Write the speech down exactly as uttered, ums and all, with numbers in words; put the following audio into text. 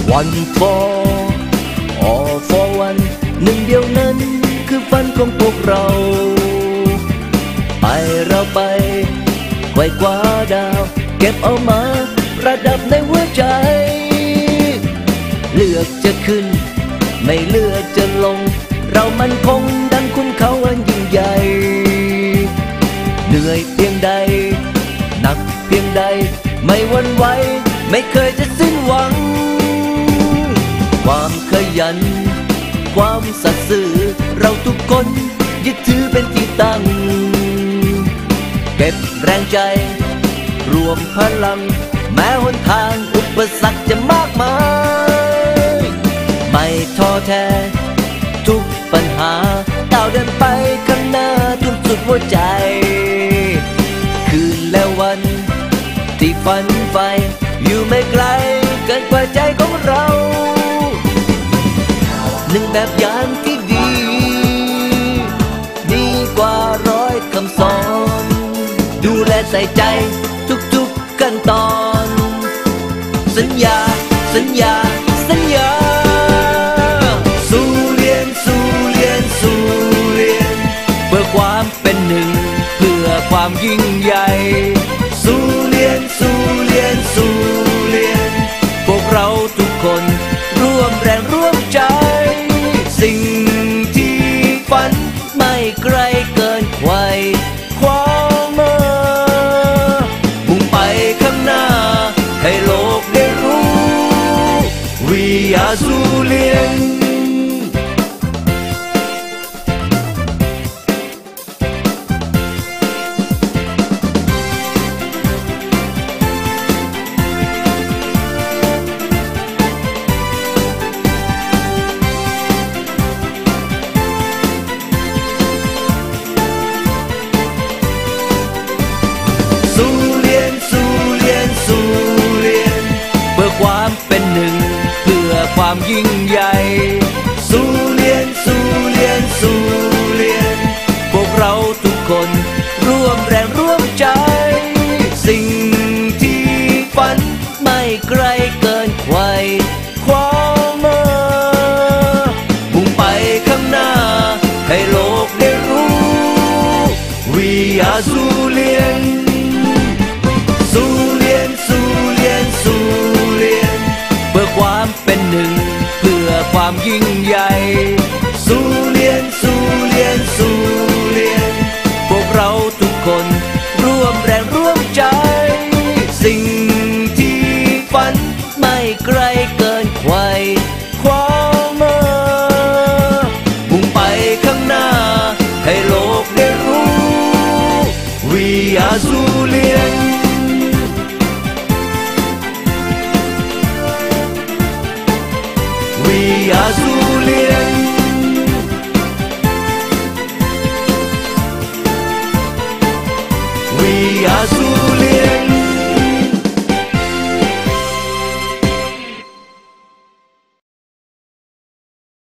one for all for one หนึ่งเดียวนั้นคือฝันของพวกเราไปเราไปไกวกว่าดาวเก็บเอามาประดับในหัวใจเลือกจะขึ้นไม่เลือกจะลงเรามันคงดังคุณเขาอันยิ่งใหญ่เหนื่อยเพียงใดหนักเพียงใดไม่หวั่นไหวไม่เคยจะสิ้นหวังความขยันความสัตย์ซื่อเราทุกคนยึดถือเป็นที่ตั้งเก็บแรงใจรวมพลังแม้หนทางอุปสรรคจะมากมายไม่ท้อแท้ทุกปัญหาก้าวเดินไปข้างหน้าทุกสุดหัวใจคืนและวันที่ฝันใฝ่อยู่ไม่ไกลเกินกว่าใจของเราหนึ่งแบบอย่างที่ดีดีกว่าร้อยคำสอนดูแลใส่ใจทุกๆขั้นตอนสัญญาสัญญาสัญญาสู้เรียนสู้เรียนสู้เรียนเพื่อความเป็นหนึ่งเพื่อความยิ่งใหญ่สู้เรียนสู้เรียนสู้เรียนพวกเราทุกคนร่วมแรงร่วมใจสิ่งที่ฝันไม่ไกลเกินไขว่คว้ามามุ่งไปข้างหน้าให้โลกได้รู้ We are zhulianสู้เรียนสู้เรียนสู้เรียนเพื่อความเป็นหนึ่งเพื่อความยิ่งใหญ่สู้เรียนสู้เรียนสู้เรียนพวกเราทุกคนร่วมแรงร่วมใจสิ่งที่ฝันไม่ไกลเกินไขว่คว้ามามุ่งไปข้างหน้าให้โลกได้รู้ We are zhulianสู้เรียนสู้เรียนสู้เรียนเพื่อความเป็นหนึ่งเพื่อความยิ่งใหญ่สู้เรียนสู้เรียนสู้เรียนพวกเราทุกคนร่วมแรงร่วมใจสิ่งที่ฝันไม่ไกลเกินไขว่คว้ามามุ่งไปข้างหน้าให้โลกได้รู้ We are zhulian We are zhulian We are zhulian